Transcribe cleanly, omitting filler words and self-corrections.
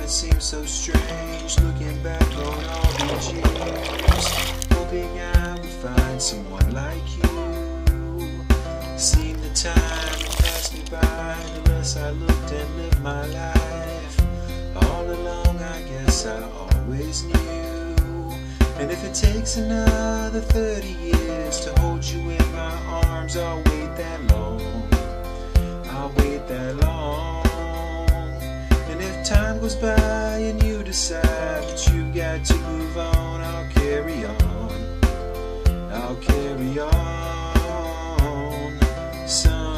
seems so strange looking back on all these years, hoping I would find someone like you. Seemed the time passed me by, the less I looked and lived my life. All along I guess I always knew. And if it takes another 30 years to hold you in my arms, I'll wait that long. I'll wait that long. And if time goes by and you decide that you got to move on, I'll carry on. I'll carry on.